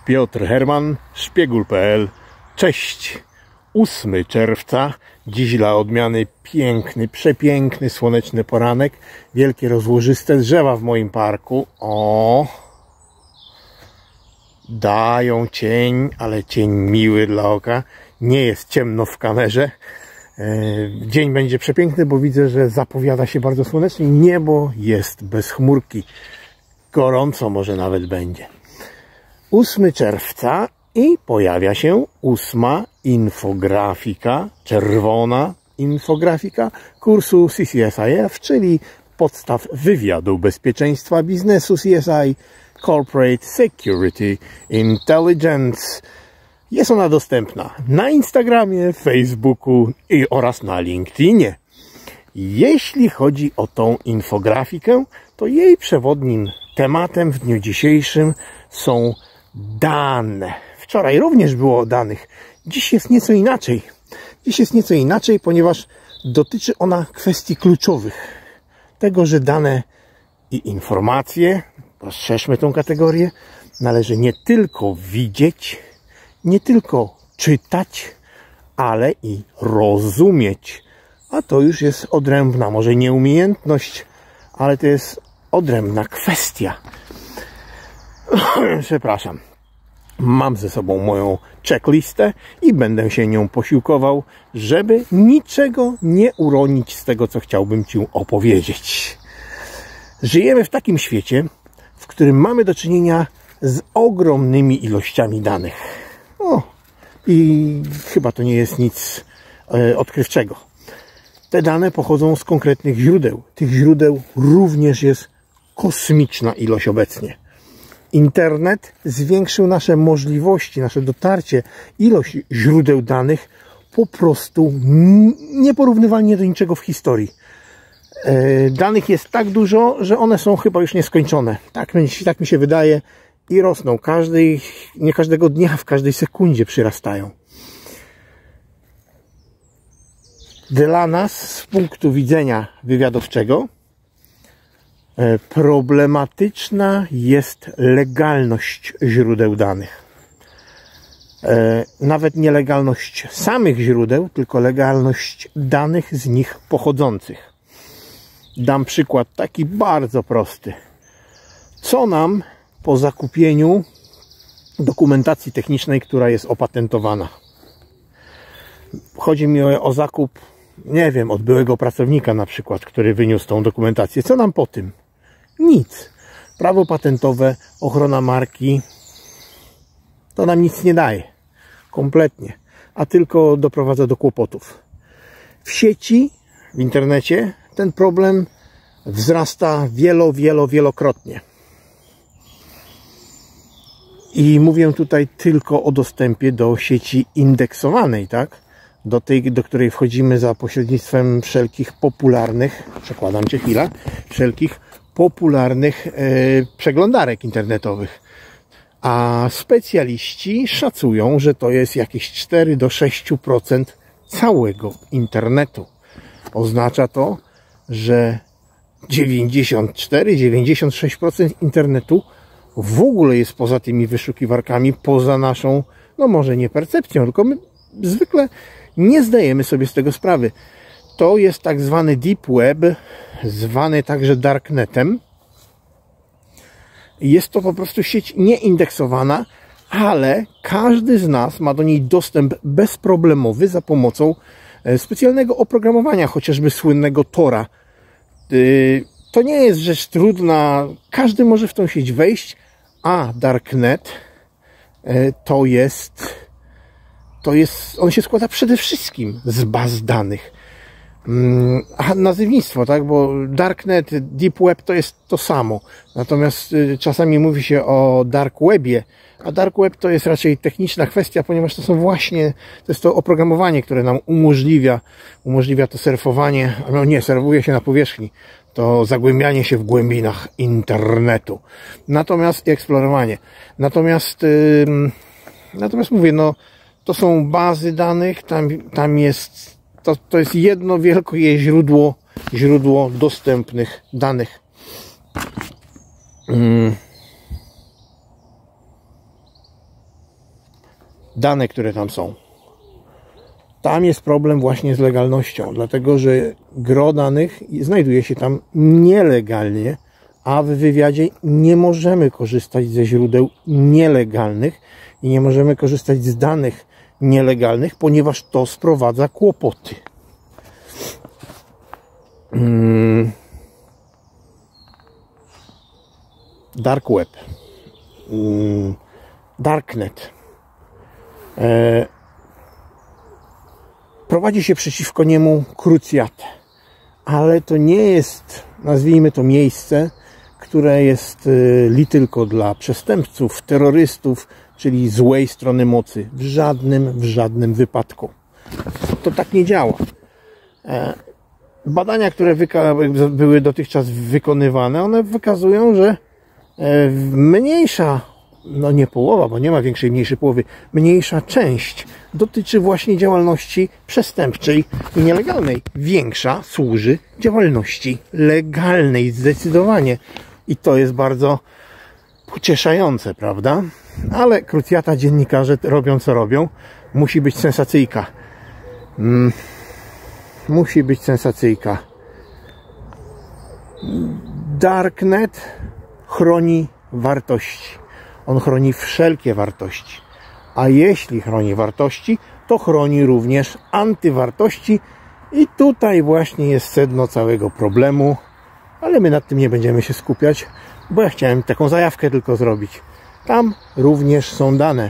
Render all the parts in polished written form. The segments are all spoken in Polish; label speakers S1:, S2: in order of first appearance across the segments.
S1: Piotr Herman, Szpiegul.pl. Cześć! 8 czerwca. Dziś dla odmiany piękny, przepiękny, słoneczny poranek. Wielkie, rozłożyste drzewa w moim parku. O! Dają cień, ale cień miły dla oka. Nie jest ciemno w kamerze. Dzień będzie przepiękny, bo widzę, że zapowiada się bardzo słonecznie. Niebo jest bez chmurki. Gorąco może nawet będzie. 8 czerwca i pojawia się 8. infografika, czerwona infografika kursu CCSIF, czyli podstaw wywiadu bezpieczeństwa biznesu CSI, Corporate Security Intelligence. Jest ona dostępna na Instagramie, Facebooku oraz na LinkedInie. Jeśli chodzi o tą infografikę, to jej przewodnim tematem w dniu dzisiejszym są dane. Wczoraj również było o danych. Dziś jest nieco inaczej. Dziś jest nieco inaczej, ponieważ dotyczy ona kwestii kluczowych. Tego, że dane i informacje, rozszerzmy tą kategorię, należy nie tylko widzieć, nie tylko czytać, ale i rozumieć. A to już jest odrębna, może nie umiejętność, ale to jest odrębna kwestia. Przepraszam. Mam ze sobą moją checklistę i będę się nią posiłkował, żeby niczego nie uronić z tego, co chciałbym Ci opowiedzieć. Żyjemy w takim świecie, w którym mamy do czynienia z ogromnymi ilościami danych. I chyba to nie jest nic odkrywczego. Te dane pochodzą z konkretnych źródeł. Tych źródeł również jest kosmiczna ilość obecnie. Internet zwiększył nasze możliwości, nasze dotarcie, ilość źródeł danych po prostu nieporównywalnie do niczego w historii. Danych jest tak dużo, że one są chyba już nieskończone. Tak mi się wydaje i rosną. Nie każdego dnia, w każdej sekundzie przyrastają. Dla nas z punktu widzenia wywiadowczego problematyczna jest legalność źródeł danych. Nawet nie legalność samych źródeł, tylko legalność danych z nich pochodzących. Dam przykład taki bardzo prosty. Co nam po zakupieniu dokumentacji technicznej, która jest opatentowana? Chodzi mi o zakup, nie wiem, od byłego pracownika na przykład, który wyniósł tą dokumentację. Co nam po tym? Nic. Prawo patentowe, ochrona marki, to nam nic nie daje. Kompletnie. A tylko doprowadza do kłopotów. W sieci, w internecie ten problem wzrasta wielokrotnie. I mówię tutaj tylko o dostępie do sieci indeksowanej, tak? Do tej, do której wchodzimy za pośrednictwem wszelkich popularnych, przekładam Cię chwilę, wszelkich popularnych przeglądarek internetowych. A specjaliści szacują, że to jest jakieś 4 do 6% całego internetu. Oznacza to, że 94-96% internetu w ogóle jest poza tymi wyszukiwarkami, poza naszą, no może nie percepcją, tylko my zwykle nie zdajemy sobie z tego sprawy. To jest tak zwany Deep Web, zwany także Darknetem. Jest to po prostu sieć nieindeksowana, ale każdy z nas ma do niej dostęp bezproblemowy za pomocą specjalnego oprogramowania, chociażby słynnego Tora. To nie jest rzecz trudna, każdy może w tą sieć wejść, a Darknet on się składa przede wszystkim z baz danych. A nazewnictwo, tak? Bo Darknet, Deep Web to jest to samo. Natomiast czasami mówi się o Dark Webie, a Dark Web to jest raczej techniczna kwestia, ponieważ to jest to oprogramowanie, które nam umożliwia to surfowanie, no nie, surfuje się na powierzchni, to zagłębianie się w głębinach internetu. Natomiast eksplorowanie. Natomiast mówię, no to są bazy danych, tam jest to jest jedno wielkie źródło dostępnych danych. dane, które tam są. Tam jest problem właśnie z legalnością, dlatego że gro danych znajduje się tam nielegalnie, a w wywiadzie nie możemy korzystać ze źródeł nielegalnych i nie możemy korzystać z danych nielegalnych, ponieważ to sprowadza kłopoty. Dark Web, Darknet. Prowadzi się przeciwko niemu krucjatę, ale to nie jest, nazwijmy to, miejsce, które jest li tylko dla przestępców, terrorystów, czyli złej strony mocy. W żadnym wypadku. To tak nie działa. Badania, które były dotychczas wykonywane, one wykazują, że mniejsza, no nie połowa, bo nie ma większej, mniejszej połowy, mniejsza część dotyczy właśnie działalności przestępczej i nielegalnej. Większa służy działalności legalnej, zdecydowanie. I to jest bardzo pocieszające, prawda? Ale krucjata, dziennikarze robią co robią. Musi być sensacyjka. Musi być sensacyjka. Darknet chroni wartości. On chroni wszelkie wartości. A jeśli chroni wartości, to chroni również antywartości. I tutaj właśnie jest sedno całego problemu. Ale my nad tym nie będziemy się skupiać, bo ja chciałem taką zajawkę tylko zrobić. Tam również są dane.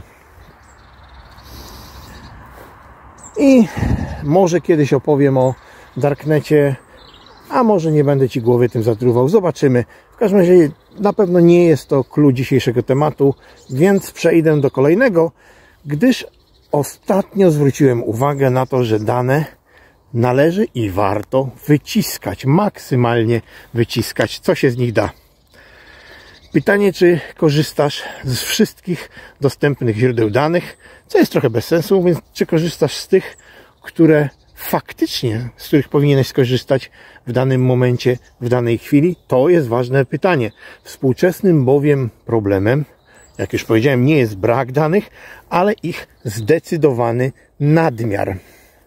S1: I może kiedyś opowiem o Darknecie, a może nie będę Ci głowy tym zatruwał. Zobaczymy. W każdym razie na pewno nie jest to klucz dzisiejszego tematu, więc przejdę do kolejnego, gdyż ostatnio zwróciłem uwagę na to, że dane należy i warto wyciskać, maksymalnie wyciskać, co się z nich da. Pytanie, czy korzystasz z wszystkich dostępnych źródeł danych, co jest trochę bez sensu, więc czy korzystasz z tych, które faktycznie, z których powinieneś skorzystać w danym momencie, w danej chwili? To jest ważne pytanie. Współczesnym bowiem problemem, jak już powiedziałem, nie jest brak danych, ale ich zdecydowany nadmiar.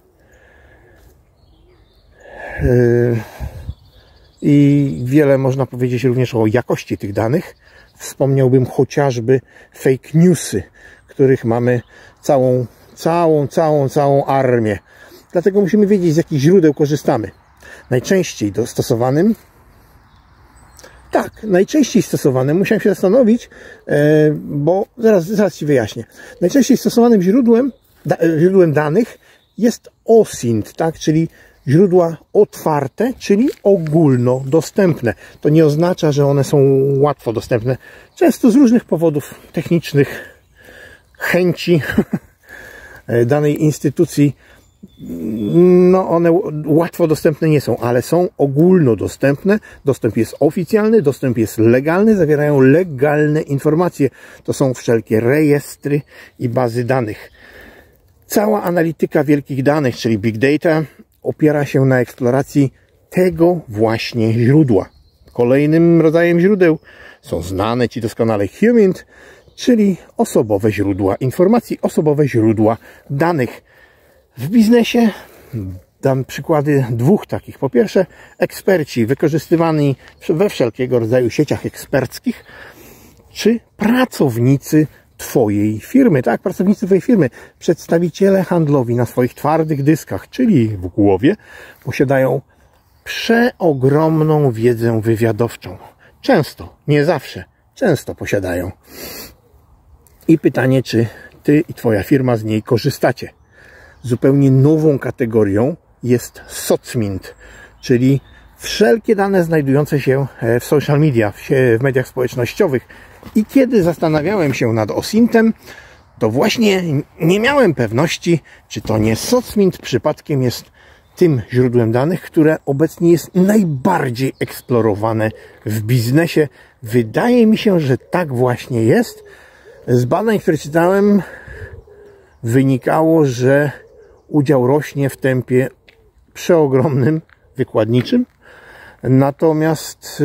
S1: I wiele można powiedzieć również o jakości tych danych. Wspomniałbym chociażby fake newsy, których mamy całą armię. Dlatego musimy wiedzieć, z jakich źródeł korzystamy. Najczęściej stosowanym, musiałem się zastanowić, bo zaraz Ci wyjaśnię. Najczęściej stosowanym źródłem danych jest OSINT, tak, czyli źródła otwarte, czyli ogólnodostępne. To nie oznacza, że one są łatwo dostępne. Często z różnych powodów technicznych, chęci danej instytucji, no one łatwo dostępne nie są, ale są ogólnodostępne. Dostęp jest oficjalny, dostęp jest legalny, zawierają legalne informacje. To są wszelkie rejestry i bazy danych. Cała analityka wielkich danych, czyli big data, opiera się na eksploracji tego właśnie źródła. Kolejnym rodzajem źródeł są znane Ci doskonale HUMINT, czyli osobowe źródła informacji, osobowe źródła danych. W biznesie dam przykłady dwóch takich. Po pierwsze, eksperci wykorzystywani we wszelkiego rodzaju sieciach eksperckich, czy pracownicy Twojej firmy, tak? Pracownicy Twojej firmy, przedstawiciele handlowi na swoich twardych dyskach, czyli w głowie, posiadają przeogromną wiedzę wywiadowczą. Często, nie zawsze, często posiadają. I pytanie, czy Ty i Twoja firma z niej korzystacie. Zupełnie nową kategorią jest SOCMINT, czyli wszelkie dane znajdujące się w social media, w mediach społecznościowych. I kiedy zastanawiałem się nad OSINT-em, to właśnie nie miałem pewności, czy to nie SOCMINT przypadkiem jest tym źródłem danych, które obecnie jest najbardziej eksplorowane w biznesie. Wydaje mi się, że tak właśnie jest. Z badań, które czytałem, wynikało, że udział rośnie w tempie przeogromnym, wykładniczym. Natomiast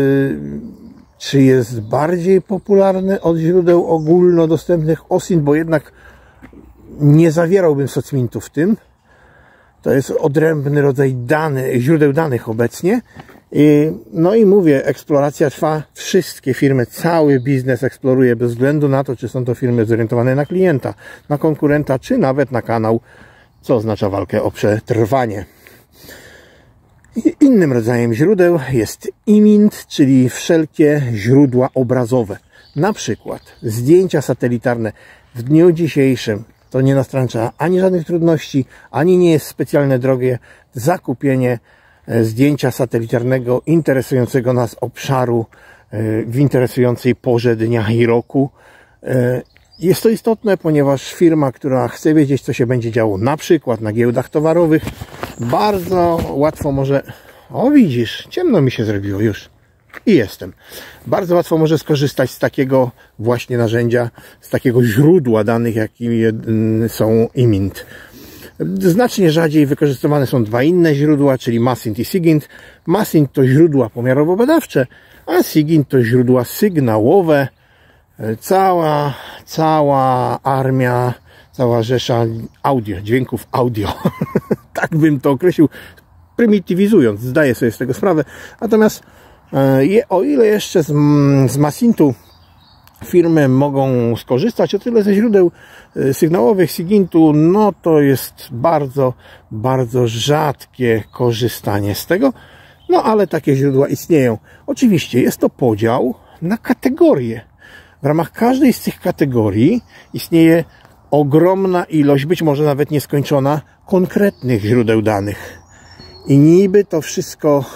S1: czy jest bardziej popularny od źródeł ogólnodostępnych OSINT, bo jednak Nie zawierałbym SOCMINT-u w tym. To jest odrębny rodzaj źródeł danych obecnie. No i mówię, eksploracja trwa. Wszystkie firmy, cały biznes eksploruje bez względu na to, czy są to firmy zorientowane na klienta, na konkurenta, czy nawet na kanał, co oznacza walkę o przetrwanie. Innym rodzajem źródeł jest IMINT, czyli wszelkie źródła obrazowe. Na przykład zdjęcia satelitarne w dniu dzisiejszym. To nie nastręcza ani żadnych trudności, ani nie jest specjalnie drogie zakupienie zdjęcia satelitarnego interesującego nas obszaru w interesującej porze dnia i roku. Jest to istotne, ponieważ firma, która chce wiedzieć, co się będzie działo na przykład na giełdach towarowych, bardzo łatwo może... O, widzisz, ciemno mi się zrobiło już. I jestem. Bardzo łatwo może skorzystać z takiego właśnie narzędzia, z takiego źródła danych, jakim są IMINT. Znacznie rzadziej wykorzystywane są dwa inne źródła, czyli MASINT i SIGINT. MASINT to źródła pomiarowo-badawcze, a SIGINT to źródła sygnałowe. Cała armia, cała rzesza dźwięków audio. Tak bym to określił, prymitywizując, zdaję sobie z tego sprawę. Natomiast o ile jeszcze z MASINT-u firmy mogą skorzystać, o tyle ze źródeł sygnałowych SIGINT-u, no to jest bardzo, bardzo rzadkie korzystanie z tego. No ale takie źródła istnieją. Oczywiście jest to podział na kategorie. W ramach każdej z tych kategorii istnieje ogromna ilość, być może nawet nieskończona, konkretnych źródeł danych. I niby to wszystko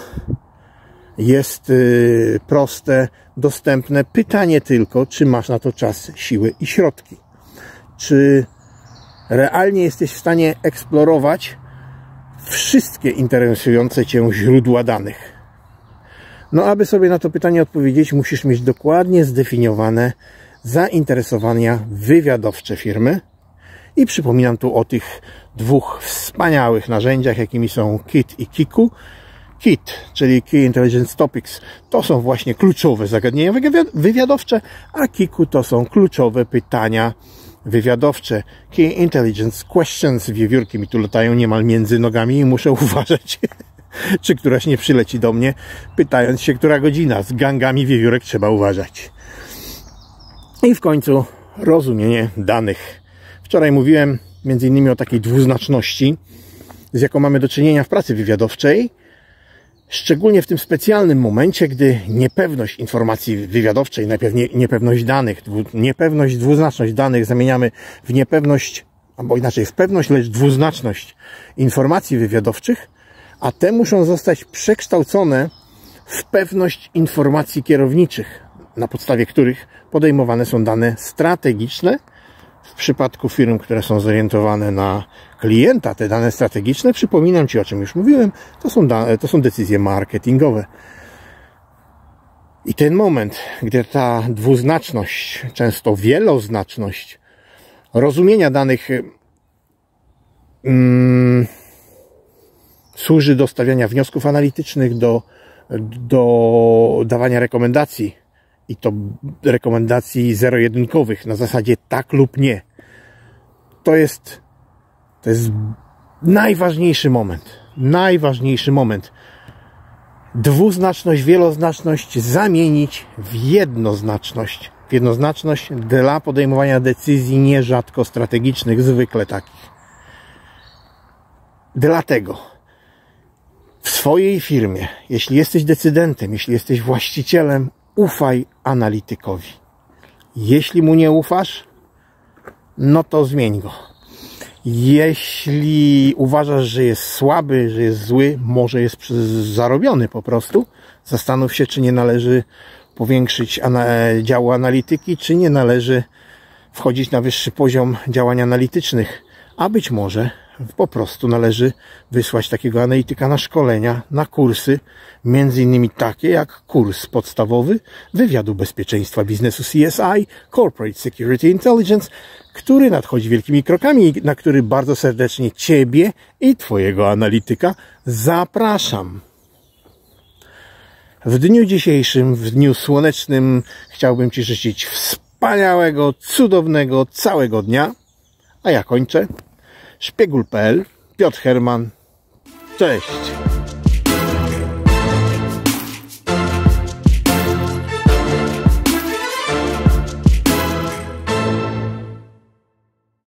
S1: jest proste, dostępne. Pytanie tylko, czy masz na to czas, siły i środki. Czy realnie jesteś w stanie eksplorować wszystkie interesujące Cię źródła danych? No, aby sobie na to pytanie odpowiedzieć, musisz mieć dokładnie zdefiniowane zainteresowania wywiadowcze firmy. I przypominam tu o tych dwóch wspaniałych narzędziach, jakimi są KIT i KIKU. KIT, czyli Key Intelligence Topics, to są właśnie kluczowe zagadnienia wywiadowcze, a KIKU to są kluczowe pytania wywiadowcze. Key Intelligence Questions, wiewiórki mi tu latają niemal między nogami i muszę uważać, czy któraś nie przyleci do mnie, pytając się, która godzina. Z gangami wiewiórek trzeba uważać. I w końcu rozumienie danych. Wczoraj mówiłem m.in. o takiej dwuznaczności, z jaką mamy do czynienia w pracy wywiadowczej, szczególnie w tym specjalnym momencie, gdy niepewność informacji wywiadowczej, najpierw niepewność danych, dwuznaczność danych zamieniamy w niepewność, albo inaczej w pewność, lecz dwuznaczność informacji wywiadowczych, a te muszą zostać przekształcone w pewność informacji kierowniczych, na podstawie których podejmowane są dane strategiczne. W przypadku firm, które są zorientowane na klienta, te dane strategiczne, przypominam Ci, o czym już mówiłem, to są decyzje marketingowe. I ten moment, gdy ta dwuznaczność, często wieloznaczność rozumienia danych służy do stawiania wniosków analitycznych, do dawania rekomendacji, i to rekomendacji zero-jedynkowych na zasadzie tak lub nie. To jest najważniejszy moment. Najważniejszy moment. Dwuznaczność, wieloznaczność zamienić w jednoznaczność. W jednoznaczność dla podejmowania decyzji nierzadko strategicznych, zwykle takich. Dlatego w swojej firmie, jeśli jesteś decydentem, jeśli jesteś właścicielem, ufaj analitykowi. Jeśli mu nie ufasz, no to zmień go. Jeśli uważasz, że jest słaby, że jest zły, może jest zarobiony po prostu, zastanów się, czy nie należy powiększyć działu analityki, czy nie należy wchodzić na wyższy poziom działań analitycznych, a być może po prostu należy wysłać takiego analityka na szkolenia, na kursy, między innymi takie jak kurs podstawowy wywiadu bezpieczeństwa biznesu CSI, Corporate Security Intelligence, który nadchodzi wielkimi krokami i na który bardzo serdecznie Ciebie i Twojego analityka zapraszam. W dniu dzisiejszym, w dniu słonecznym chciałbym Ci życzyć wspaniałego, cudownego, całego dnia, A ja kończę. Szpiegul.pl, Piotr Herman. Cześć!